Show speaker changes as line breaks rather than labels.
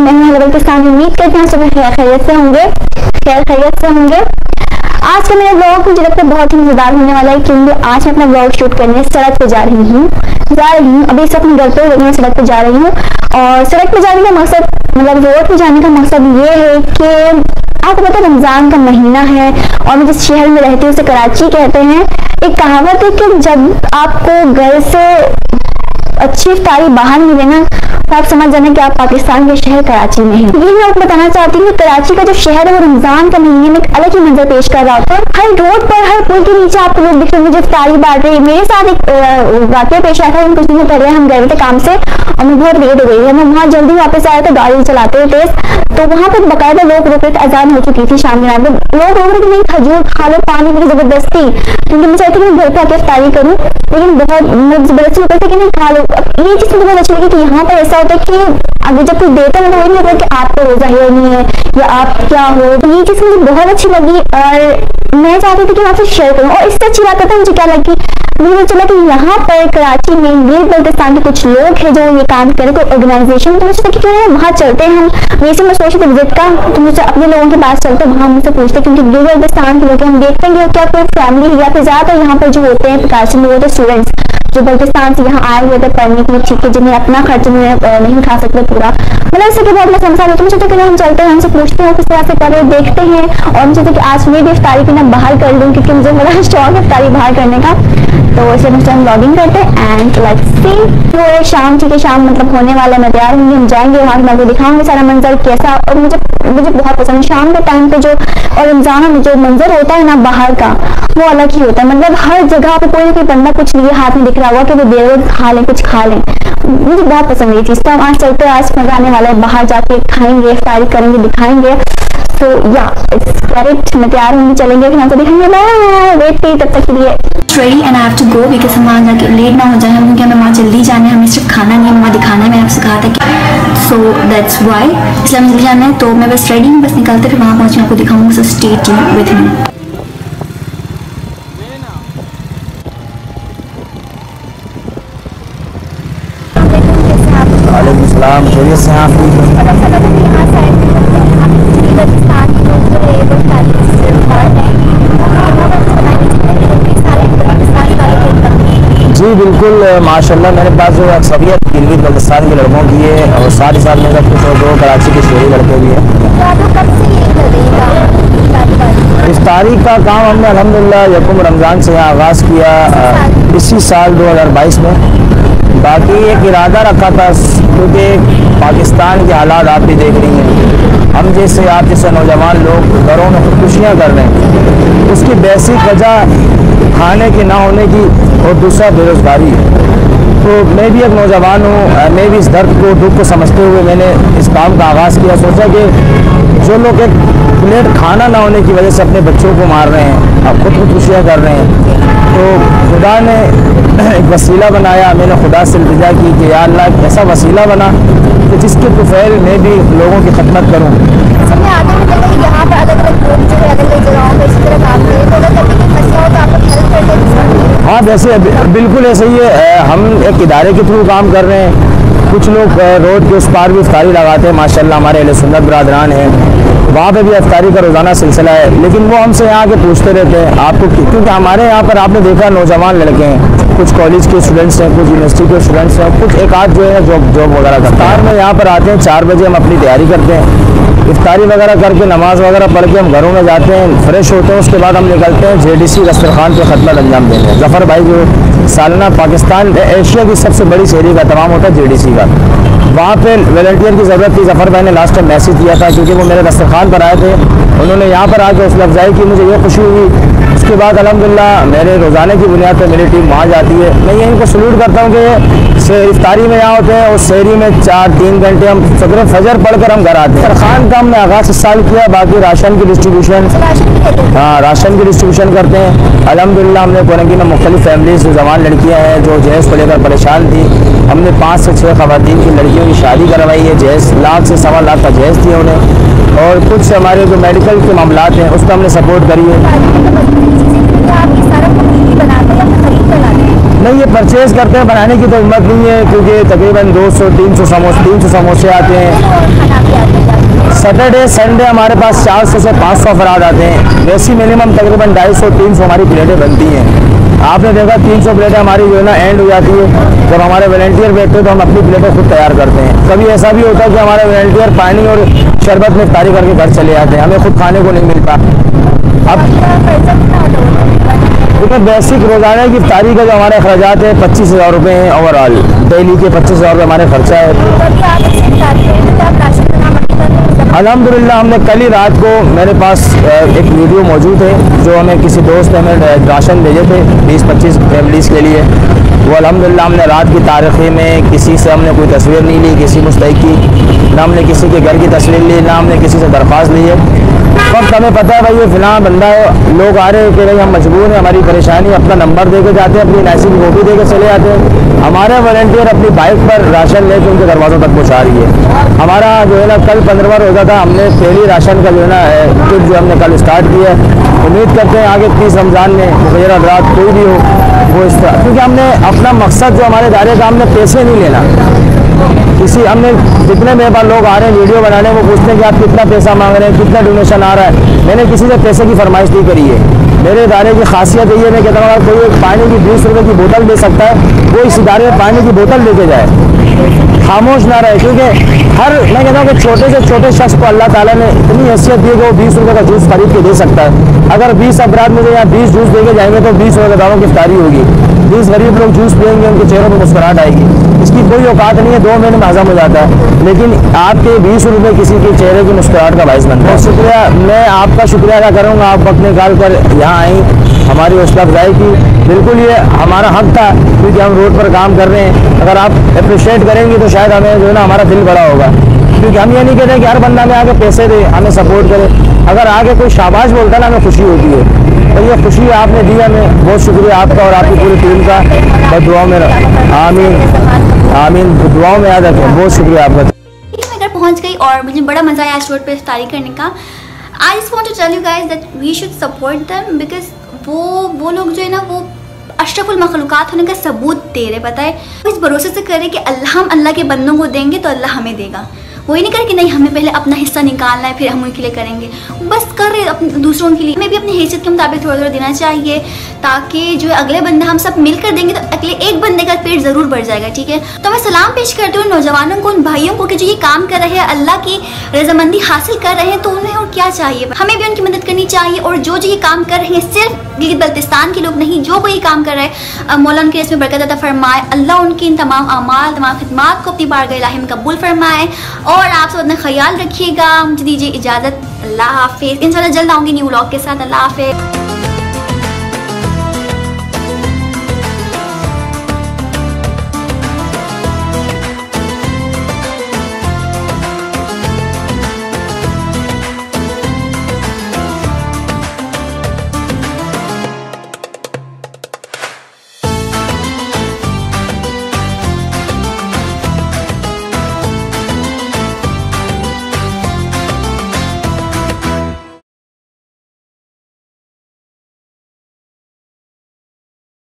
मैं हूं बल्किस्तान। उम्मीद करते हैं सब खैरियत से होंगे, खैरियत से होंगे। आज का मेरा ब्लॉग मुझे लगता है बहुत ही मजेदार होने वाला है, क्योंकि आज मैं अपना ब्लॉग शूट करने सड़क पे जा रही हूँ। अभी इस वक्त मैं घर पे, लेकिन मैं सड़क पे जा रही हूँ। और सड़क पे जाने का मकसद, मतलब रोड पे जाने का मकसद ये है कि आपको पता है रमजान का महीना है और मैं जिस शहर में रहती हूँ उसे कराची कहते हैं। एक कहावत है कि जब आपको घर से अच्छी इफ्तारी बाहर मिले ना, तो आप समझ जाना कि आप पाकिस्तान के शहर कराची में हैं। ये मैं आपको बताना चाहती हूँ कि कराची का जो शहर है वो रमजान का महीने में एक अलग ही मंजर पेश कर रहा होता है। हर रोड पर, हर पुल के नीचे आपको लोग दिख रहे हैं जो इफ्तारी बांट रहे हैं। मेरे साथ एक वाकया पेश आया था कुछ दिन पहले। हम गए थे काम से और मैं बहुत लेट हो गई है। मैं वहाँ जल्दी वापस आया था गाड़ी चलाते हुए तेज, तो वहाँ पर बकायदा लोग रोक रहे थे। अजान हो चुकी थी शाम के टाइम पे। लोग रोक रहे थे नहीं खजूर खा लो, पानी मेरी जबरदस्ती, क्योंकि मैं चाहती थी मैं घर पे आके इफ्तारी करूँ, लेकिन बहुत जबरदस्ती होता है कि नहीं खा लो। ये चीज मुझे बहुत अच्छी लगी कि यहाँ पर ऐसा होता है कि अगर जब कोई देता है तो वही नहीं होता कि आपको रोजा है नहीं है या आप क्या हो। तो ये चीज मुझे बहुत अच्छी लगी और मैं चाहती थी कि मैं आपसे शेयर करूँ। और इससे अच्छी बात है मुझे क्या लगी, मुझे चला कि यहाँ पर कराची में गिर बल्तिस्तान के कुछ लोग हैं जो ये काम करें, कोई ऑर्गेनाइजेशन। तो मुझे क्यों नहीं वहाँ चलते हैं हम। वैसे मैं सोच रही थी विजिट का, तो मुझे अपने लोगों के पास चलते वहाँ मुझसे पूछते, क्योंकि गिर बल्तिस्तान के लोग हम देखते हैं क्या कोई फैमिली या फिर ज्यादा यहाँ पर जो होते हैं कराची में होते स्टूडेंट्स जो बल्तिस्तान से यहाँ आए हुए थे पढ़ने के लिए, ठीक है, जिन्हें अपना खर्च नहीं उठा सकते पूरा, मतलब इससे बहुत मैं समझा रही। तो मुझे कि हम चलते हैं, हमसे पूछते हैं किस तरह से कर रहे देखते हैं। और मुझे कि आज मैं भी इफ्तारी की ना बाहर कर लूँ, क्योंकि मुझे बड़ा शौक है इफ्तारी बाहर करने का। तो इसलिए मुझे हम ब्लॉगिंग करते हैं एंड लेट्स सी। तो शाम, ठीक है, शाम मतलब होने वाला, मैं तैयार होंगी, हम जाएंगे वहाँ, मैं आपको दिखाऊंगी सारा मंजर कैसा। और मुझे बहुत पसंद है शाम के टाइम पे जो, और रमजान में जो मंजर होता है ना बाहर का, वो अलग ही होता है। मतलब हर जगह पे कोई ना कोई बंदा कुछ लिए हाथ में दिख रहा हुआ कि वो देर खा लें, कुछ खा लें। मुझे बहुत पसंद है ये चीज़। तो हम आज चलते हैं, आज मजा आने वाला है, बाहर जाके खाएंगे, इफ्तारी करेंगे, दिखाएंगे। तो या इट्स करेक्ट, मैं तैयार होंगी, चलेंगे, फिर हमको दिखाएंगे। वेट करिए तब तक के लिए। Ready and I have to go, because हम वहाँ जाके लेट ना हो जाए, क्योंकि हमें वहाँ जल्दी जाना है। हमें सिर्फ खाना नहीं, हमें वहाँ दिखाना है। मैंने आपसे कहा था कि सो दैट्स वाई, इसलिए हमें जल्दी जाना है। तो मैं बस रेडी हूँ, बस निकलते फिर वहाँ पहुँच मैं आपको दिखाऊंगी। So stay tuned with me.
वालेकुम सलाम, खैरियत से हैं आप? जी बिल्कुल, माशाल्लाह मेरे पास जो अक्सरियत गिलगित बल्तिस्तान के लड़कों की है और साथ ही साथ मेरे कुछ दो कराची के शहरी लड़के भी हैं। इफ्तारी का काम हमने अल्हम्दुलिल्लाह यकुम रमज़ान से यहाँ आगाज़ किया इसी साल 2022 में। बाकी एक इरादा रखा था, क्योंकि पाकिस्तान के हालात आप भी देख रही हैं, हम जैसे आप जैसे नौजवान लोग घरों में खुदकुशियाँ कर रहे हैं, उसकी बेसिक वजह खाने की ना होने की और दूसरा बेरोज़गारी है। तो मैं भी एक नौजवान हूँ, मैं भी इस दर्द को दुख को समझते हुए मैंने इस काम का आगाज़ किया। सोचा कि जो लोग एक प्लेट खाना ना होने की वजह से अपने बच्चों को मार रहे हैं, अब खुदकुशियाँ कर रहे हैं, तो खुदा ने एक वसीला बनाया। मैंने खुदा से इल्तिजा की कि या अल्लाह एक ऐसा वसीला बना कि जिसके तुफैल मैं भी लोगों की खिदमत करूँ। हाँ वैसे बिल्कुल ऐसे ही है, हम एक इदारे के थ्रू काम कर रहे हैं। कुछ लोग रोड के उस पार भी इफ्तारी लगाते हैं, माशाल्लाह हमारे अहले सुन्नत बिरादरान हैं, वहाँ पे भी इफ्तारी का रोज़ाना सिलसिला है। लेकिन वो हमसे यहाँ के पूछते रहते हैं आपको, क्योंकि हमारे यहाँ पर आपने देखा नौजवान लड़के हैं, कुछ कॉलेज के स्टूडेंट्स हैं, कुछ यूनिवर्सिटी के स्टूडेंट्स हैं, कुछ एक आध जो है जॉब वगैरह का। इफ्तार में यहाँ पर आते हैं 4 बजे, हम अपनी तैयारी करते हैं, इफ्तारी वगैरह करके नमाज़ वगैरह पढ़ के हम घरों में जाते हैं, फ्रेश होते हैं। उसके बाद हम निकलते हैं JDC दस्तरखान पे खिदमत अंजाम देने। ज़फ़र भाई जो सालाना पाकिस्तान एशिया की सबसे बड़ी शहरी का तमाम होता है JDC का, वहाँ पे वॉलंटियर की ज़रूरत थी। ज़फ़र भाई ने लास्ट टाइम मैसेज दिया था, क्योंकि वो मेरे दस्तरखान पर आए थे, उन्होंने यहाँ पर आकर हौसला अफजाई की, मुझे ये खुशी हुई। उसके बाद अल्हम्दुलिल्लाह मेरे रोज़ाने की बुनियाद पर मेरी टीम वहाँ जाती है। मैं ये इनको सलूट करता हूँ कि इफ्तारी में यहाँ होते हैं और शहरी में 4-3 घंटे हम फ़जर पढ़कर हम घर आते हैं। दस्तरखान का हमने आगाज़ इस साल किया। बाकी राशन की डिस्ट्रीब्यूशन, हाँ राशन की डिस्ट्रीब्यूशन करते हैं अल्हम्दुलिल्लाह। हमने कोरंगी में मुख्तलिफ फैमिलीज़ जो जवान लड़कियाँ हैं जो जहेज़ को लेकर परेशान थी, हमने 5 से 6 ख़वातीन की लड़कियों की शादी करवाई है। जहेज़ लाख से 1.25 लाख का जहेज़ दिया उन्हें, और कुछ हमारे जो मेडिकल के मामलात हैं उस पर हमने सपोर्ट करी है। नहीं ये परचेज़ करते हैं, बनाने की तो हिम्मत नहीं है, क्योंकि तकरीबन 200-300 समोसे आते हैं। सैटरडे संडे हमारे पास 400 से 500 अफराद आते हैं। वैसी मिनिमम तकरीबन 250-300 हमारी प्लेटें बनती हैं। आपने देखा 300 प्लेटें हमारी जो है ना एंड हो जाती है। जब हमारे वॉलंटियर बैठते हैं तो हम अपनी प्लेटें खुद तैयार करते हैं। कभी ऐसा भी होता है कि हमारे वॉलंटियर पानी और शरबत में इफ्तारी करके घर चले जाते हैं, हमें खुद खाने को नहीं मिलता। अब देखिए बेसिक रोज़ाना की इफ्तारी का जो हमारे अखराजात है 25,000 रुपये हैं। ओवरऑल डेली के 25,000 रुपये हमारे खर्चा है। अल्हम्दुलिल्लाह हमने कल ही रात को मेरे पास एक वीडियो मौजूद है जो हमें किसी दोस्त ने हमें राशन भेजे थे 20-25 फैमिलीज़ के लिए। वो अल्हम्दुलिल्लाह हमने रात की तारीख़ी में किसी से हमने कोई तस्वीर नहीं ली, किसी मुस्तहिक की, ना हमने किसी के घर की तस्वीर ली, ना हमने किसी से दरख्वास्त ली है। वक्त हमें पता है भाई ये फ़िलहाल बंदा है, लोग आ रहे हैं कि भाई हम मजबूर हैं, हमारी परेशानी, अपना नंबर दे के जाते हैं, अपनी एनआईसी की कॉपी दे के चले जाते हैं। हमारे वॉलंटियर अपनी बाइक पर राशन लेकर उनके दरवाज़ों तक पहुँचा रही है। हमारा जो है ना कल 15वां रोज़ा था, हमने पहली राशन का जो है ना किट जो हमने कल स्टार्ट किया है। उम्मीद करते हैं आगे 30 रमज़ान में मुकर्रर रात कोई भी हो वो इस तरह, क्योंकि हमने अपना मकसद जो हमारे दायरे का, हमने पैसे नहीं लेना किसी, हमने जितने मेरे पास लोग आ रहे हैं वीडियो बनाने, वो पूछते हैं कि आप कितना पैसा मांग रहे हैं, कितना डोनेशन आ रहा है। मैंने किसी से पैसे की फरमाइश नहीं करी है। मेरे इदारे की खासियत ये, मैं कहता हूँ अगर कोई पानी की 20 रुपये की बोतल दे सकता है, वो इस इदारे में पानी की बोतल लेके जाए, खामोश ना रहे। क्योंकि मैं कहता हूँ कि छोटे से छोटे शख्स को अल्लाह ताला ने इतनी हैसियत दी कि वो 20 रुपये का जूस खरीद के दे सकता है। अगर 20 अफराद मुझे यहाँ 20 जूस दे के जाएंगे तो 20 रोज़ादारों की इफ्तारी होगी। 20 गरीब लोग जूस पिएंगे, उनके चेहरों पर मुस्कुराहट आएगी। इसकी कोई औकात नहीं है, 2 महीने में हज़म हो जाता है, लेकिन आपके 20 रुपये किसी के चेहरे की मुस्कुराहट का बाइस बनता है। शुक्रिया, मैं आपका शुक्रिया अदा करूँगा, आप वक्त निकाल कर यहाँ आई, हमारी हौसला अफजाई की। बिल्कुल ये हमारा हक था क्योंकि हम रोड पर काम कर रहे हैं। अगर आप अप्रिशिएट करेंगे तो शायद हमें जो है ना हमारा दिल बड़ा होगा, क्योंकि हम ये नहीं कहते कि हर बंदा में आके पैसे दे, हमें सपोर्ट करे। अगर आगे कोई शाबाश बोलता है ना, हमें खुशी होती है। तो ये खुशी आपने दी हमें, बहुत शुक्रिया आपका और आपकी पूरी टीम का। बस दुआओं में आमीन आमीन, दुआओं में याद रखें। बहुत शुक्रिया आपका।
मैं घर पहुंच गई और मुझे बड़ा मज़ा आया इस रोड पे इफ्तारी करने का। I just want to tell you guys that we should support them, because वो लोग जो है ना वो अशरफुल मखलूक़ात होने का सबूत दे रहे, पता है। इस भरोसे से करें कि हम अल्लाह के बंदों को देंगे तो अल्लाह हमें देगा। वो ही नहीं करे कि नहीं हमें पहले अपना हिस्सा निकालना है फिर हम उनके लिए करेंगे, बस कर रहे अपने दूसरों के लिए। हमें भी अपनी हैसियत के मुताबिक थोड़ा थोड़ा देना चाहिए, ताकि जो अगले बंदा हम सब मिलकर देंगे तो अगले एक बंदे का पेट ज़रूर बढ़ जाएगा, ठीक है। तो मैं सलाम पेश करती हूँ नौजवानों को, उन भाइयों को कि जो ये काम कर रहे हैं, अल्लाह की रजामंदी हासिल कर रहे हैं, तो उन्हें और क्या चाहिए, हमें भी उनकी मदद करनी चाहिए। और जो ये काम कर रहे हैं सिर्फ गिलगित बल्तिस्तान के लोग नहीं, जो कोई काम कर रहे हैं, मौला उनके इसमें बरकत अता फरमाए। अल्लाह उनकी इन तमाम अमाल, तमाम खिदमात को अपनी बारगाह इलाही में कबूल फरमाए। और आप सब अपना ख्याल रखिएगा। मुझे दीजिए इजाज़त, अल्लाह हाफिज़। इंशाल्लाह जल्द आऊँगी न्यू व्लॉग के साथ। अल्लाह हाफिज़।